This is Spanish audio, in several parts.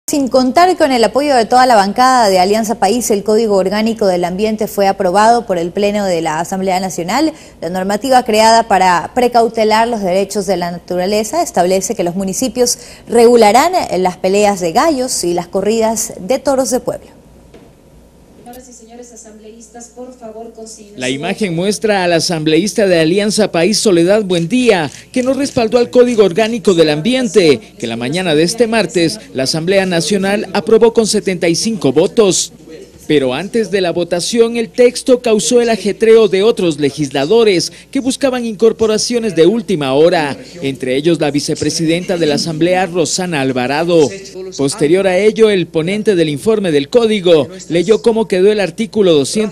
Sin contar con el apoyo de toda la bancada de Alianza País, el Código Orgánico del Ambiente fue aprobado por el Pleno de la Asamblea Nacional. La normativa creada para precautelar los derechos de la naturaleza establece que los municipios regularán las peleas de gallos y las corridas de toros de pueblo. Señoras y señores asambleístas, por favor, consignen. La imagen muestra al asambleísta de Alianza País, Soledad Buendía, que no respaldó al Código Orgánico del Ambiente, que la mañana de este martes la Asamblea Nacional aprobó con 75 votos. Pero antes de la votación, el texto causó el ajetreo de otros legisladores que buscaban incorporaciones de última hora, entre ellos la vicepresidenta de la Asamblea, Rosana Alvarado. Posterior a ello, el ponente del informe del Código leyó cómo quedó el artículo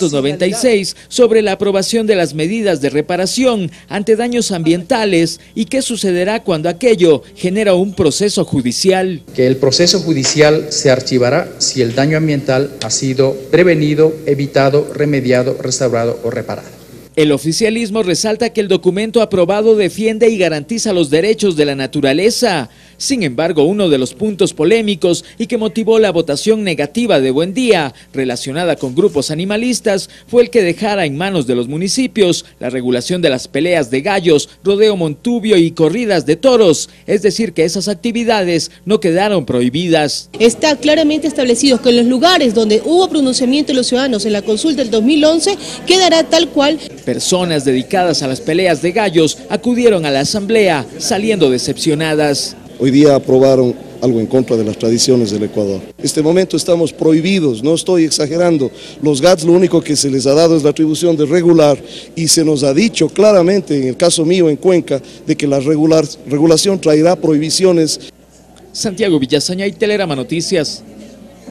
296 sobre la aprobación de las medidas de reparación ante daños ambientales y qué sucederá cuando aquello genera un proceso judicial. Que el proceso judicial se archivará si el daño ambiental ha sido prevenido, evitado, remediado, restaurado o reparado. El oficialismo resalta que el documento aprobado defiende y garantiza los derechos de la naturaleza. Sin embargo, uno de los puntos polémicos y que motivó la votación negativa de Buendía, relacionada con grupos animalistas, fue el que dejara en manos de los municipios la regulación de las peleas de gallos, rodeo montubio y corridas de toros, es decir, que esas actividades no quedaron prohibidas. Está claramente establecido que en los lugares donde hubo pronunciamiento de los ciudadanos en la consulta del 2011, quedará tal cual. Personas dedicadas a las peleas de gallos acudieron a la asamblea saliendo decepcionadas. Hoy día aprobaron algo en contra de las tradiciones del Ecuador. En este momento estamos prohibidos, no estoy exagerando. Los GATS lo único que se les ha dado es la atribución de regular y se nos ha dicho claramente, en el caso mío en Cuenca, de que la regulación traerá prohibiciones. Santiago Villasaña y Telerama Noticias.